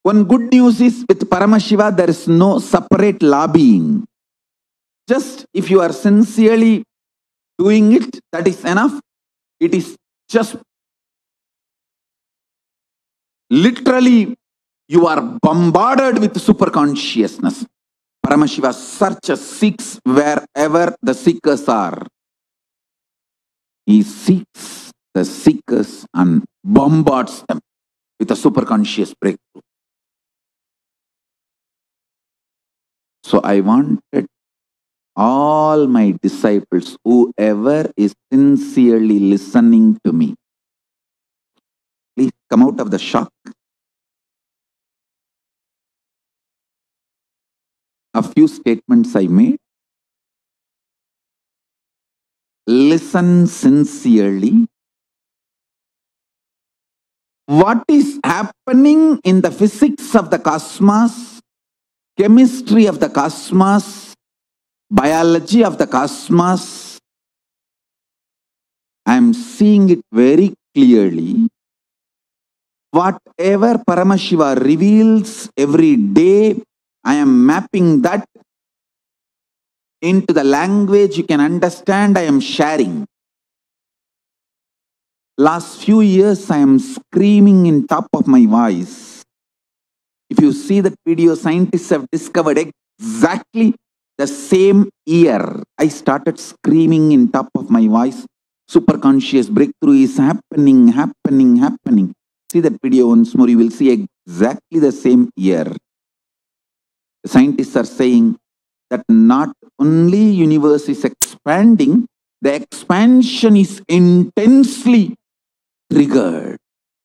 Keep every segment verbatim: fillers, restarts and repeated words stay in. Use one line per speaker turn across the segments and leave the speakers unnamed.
One good news is with Paramashiva, there is no separate lobbying. Just if you are sincerely doing it, that is enough. It is just literally you are bombarded with super consciousness. Paramashiva searches, seeks wherever the seekers are. He seeks the seekers and bombards them with a super conscious breakthrough. So I wanted all my disciples, whoever is sincerely listening to me, please come out of the shock. A few statements I made. Listen sincerely. What is happening in the physics of the cosmos, chemistry of the cosmos, biology of the cosmos, I am seeing it very clearly. Whatever Paramashiva reveals every day, I am mapping that into the language you can understand. I am sharing. Last few years, I am screaming in top of my voice. If you see that video, scientists have discovered exactly the same year. I started screaming in top of my voice. Super conscious breakthrough is happening, happening, happening. See that video once more, you will see exactly the same year. The scientists are saying that not only universe is expanding, the expansion is intensely triggered,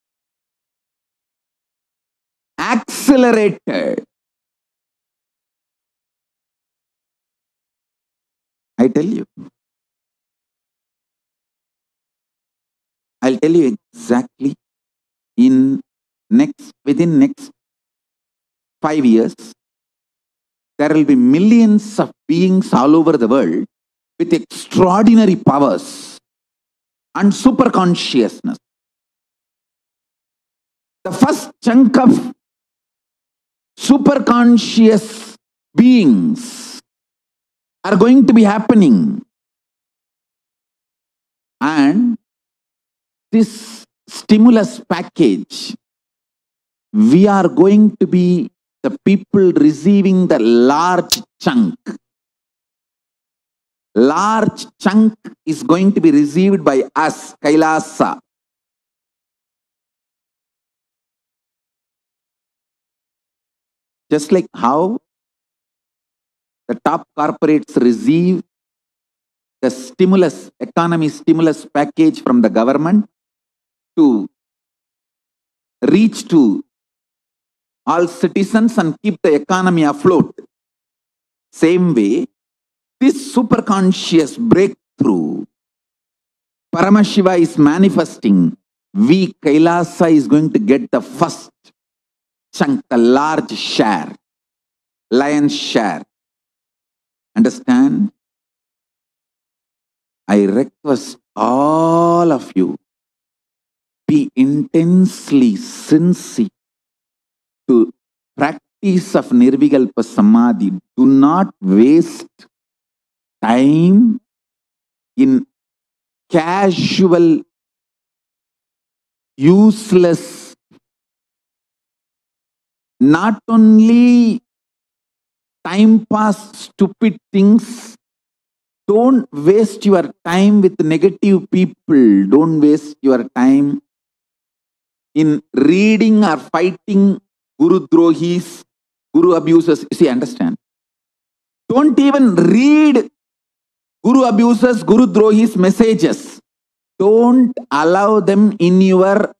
accelerated. I tell you. I'll tell you exactly in next, within next five years, there will be millions of beings all over the world with extraordinary powers and super consciousness. The first chunk of super conscious beings are going to be happening. And this stimulus package, we are going to be the people receiving the large chunk. Large chunk is going to be received by us, Kailasa. Just like how the top corporates receive the stimulus, economy stimulus package from the government to reach to all citizens and keep the economy afloat. Same way, this super conscious breakthrough, Paramashiva is manifesting. We, Kailasa, is going to get the first chunk, the large share, lion's share. Understand? I request all of you, be intensely sincere to practice of Nirvikalpa Samadhi. Do not waste time in casual, useless, not only time pass, stupid things. Don't waste your time with negative people. Don't waste your time in reading or fighting Guru Drohis, Guru abusers. You see, understand? Don't even read Guru abusers, Guru Drohis messages. Don't allow them in your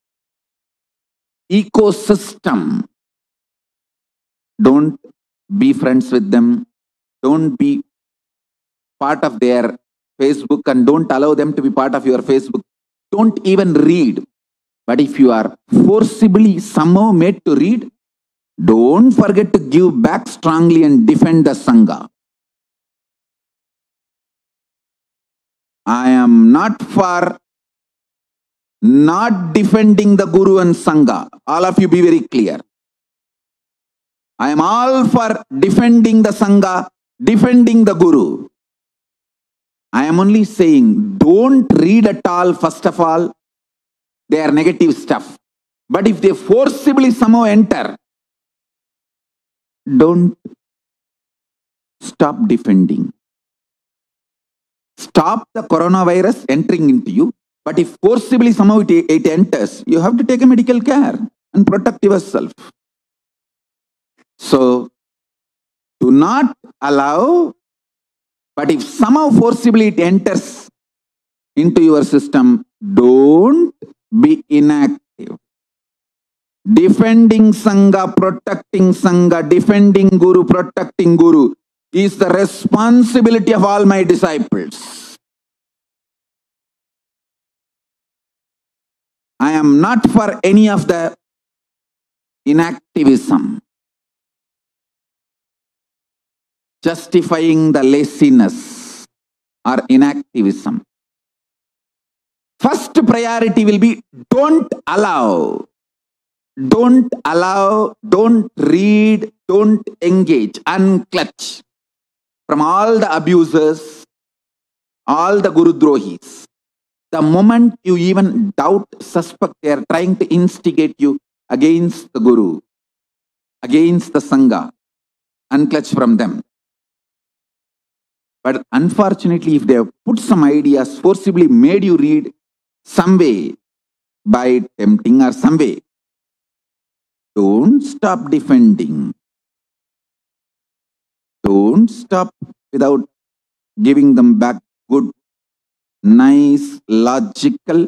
ecosystem. Don't be friends with them. Don't be part of their Facebook, and don't allow them to be part of your Facebook. Don't even read. But if you are forcibly somehow made to read, don't forget to give back strongly and defend the Sangha. I am not for not defending the Guru and Sangha. All of you be very clear. I am all for defending the Sangha, defending the Guru. I am only saying, don't read at all, first of all. They are negative stuff. But if they forcibly somehow enter, don't stop defending. Stop the coronavirus entering into you. But if forcibly somehow it, it enters, you have to take a medical care and protect yourself. So, do not allow, but if somehow forcibly it enters into your system, don't be inactive. Defending Sangha, protecting Sangha, defending Guru, protecting Guru is the responsibility of all my disciples. I am not for any of the inactivism, justifying the laziness or inactivism. First priority will be don't allow, don't allow, don't read, don't engage, unclutch from all the abusers, all the Guru Drohis. The moment you even doubt, suspect, they are trying to instigate you against the Guru, against the Sangha, unclutch from them. But unfortunately, if they have put some ideas, forcibly made you read some way, by tempting or some way, don't stop defending. Don't stop without giving them back good, nice, logical,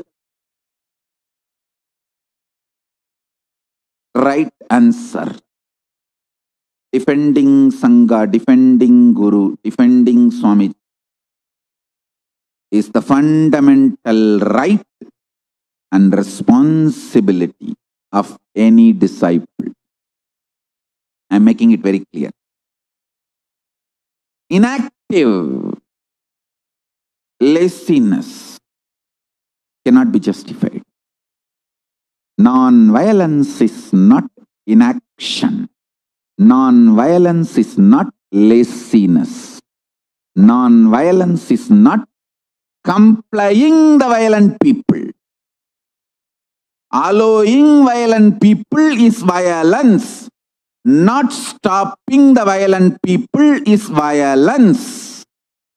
right answer. Defending Sangha, defending Guru, defending Swami is the fundamental right and responsibility of any disciple. I am making it very clear. Inactive laziness cannot be justified. Non-violence is not inaction. Non-violence is not laziness. Non-violence is not complying the violent people. Allowing violent people is violence. Not stopping the violent people is violence.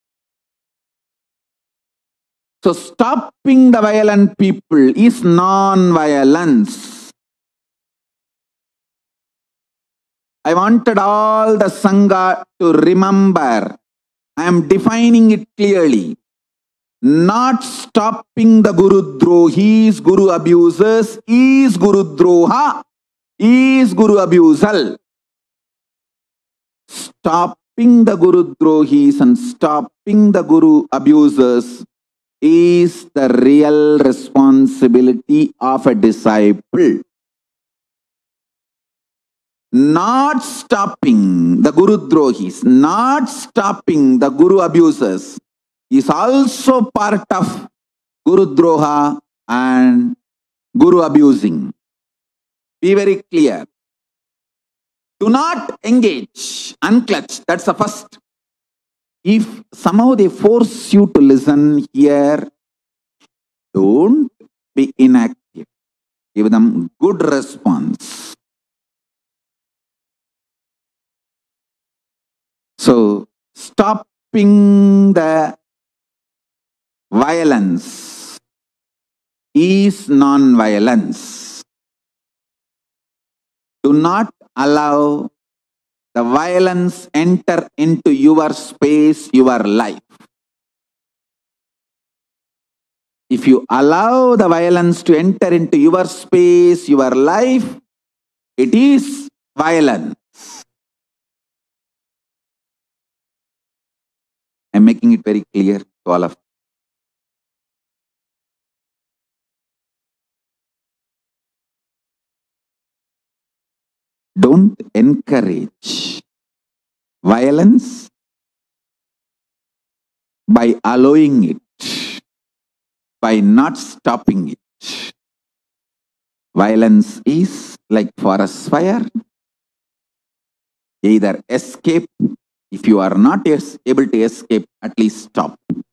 So stopping the violent people is non-violence. I wanted all the Sangha to remember, I am defining it clearly. Not stopping the Guru Drohis, Guru abusers, is Guru Droha, is Guru abusal. Stopping the Guru Drohis and stopping the Guru abusers is the real responsibility of a disciple. Not stopping the Guru Drohis, not stopping the Guru abusers is also part of Guru Droha and Guru abusing. Be very clear. Do not engage, unclutch. That's the first. If somehow they force you to listen here, don't be inactive. Give them good response. So, stopping the violence is non-violence. Do not allow the violence enter into your space, your life. If you allow the violence to enter into your space, your life, it is violence. I'm making it very clear to all of you. Don't encourage violence by allowing it, by not stopping it. Violence is like forest fire. Either escape. If you are not able to escape, at least stop.